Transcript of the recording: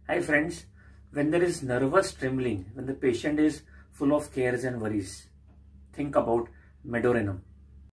Hi friends, when there is nervous trembling, when the patient is full of cares and worries, think about MEDORRHINUM.